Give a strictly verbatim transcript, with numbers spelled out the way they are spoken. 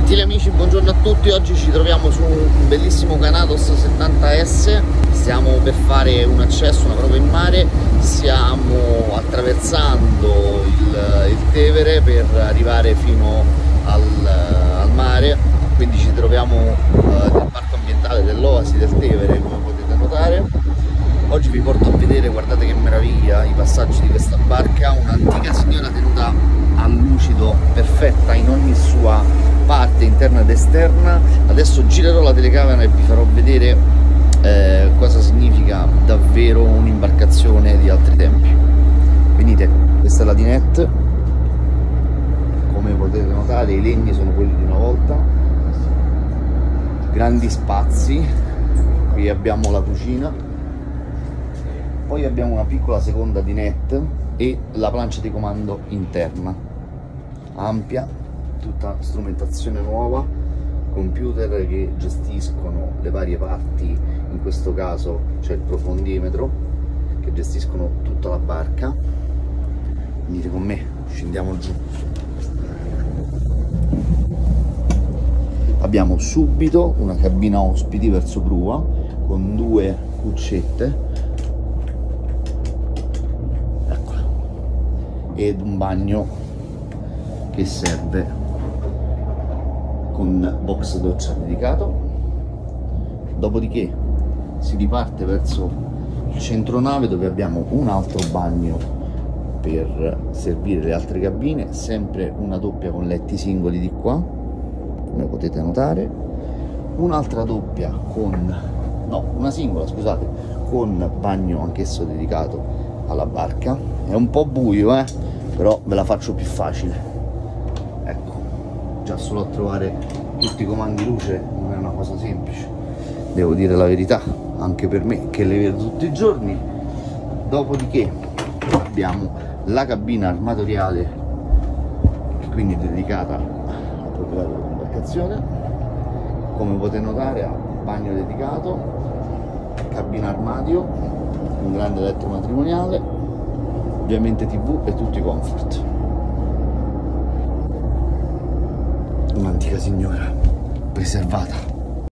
Gentili amici, buongiorno a tutti. Oggi ci troviamo su un bellissimo Canados settanta S. Stiamo per fare un accesso, una prova in mare. Stiamo attraversando il, il Tevere per arrivare fino al, al mare. Quindi ci troviamo uh, nel parco ambientale dell'Oasi del Tevere, come potete notare. Oggi vi porto a vedere, guardate che meraviglia, i passaggi di questa barca. Un'antica signora tenuta a lucido, perfetta in ogni sua parte interna ed esterna. Adesso girerò la telecamera e vi farò vedere eh, cosa significa davvero un'imbarcazione di altri tempi. Venite, questa è la dinette. Come potete notare, i legni sono quelli di una volta, grandi spazi. Qui abbiamo la cucina, poi abbiamo una piccola seconda dinette e la plancia di comando interna, ampia, tutta strumentazione nuova, computer che gestiscono le varie parti. In questo caso c'è il profondimetro che gestiscono tutta la barca. Venite con me, scendiamo giù. Abbiamo subito una cabina ospiti verso prua con due cuccette ed un bagno che serve con box doccia dedicato. Dopodiché si riparte verso il centro nave, dove abbiamo un altro bagno per servire le altre cabine, sempre una doppia con letti singoli di qua, come potete notare, un'altra doppia con no, una singola, scusate, con bagno anch'esso dedicato alla barca. È un po' buio, eh, però ve la faccio più facile. Ecco, già solo a trovare tutti i comandi luce non è una cosa semplice, devo dire la verità, anche per me che le vedo tutti i giorni. Dopodiché abbiamo la cabina armatoriale, quindi dedicata al proprietario dell'imbarcazione. Come potete notare, ha bagno dedicato, cabina armadio, un grande letto matrimoniale, ovviamente tv e tutti i comfort. Un'antica signora preservata.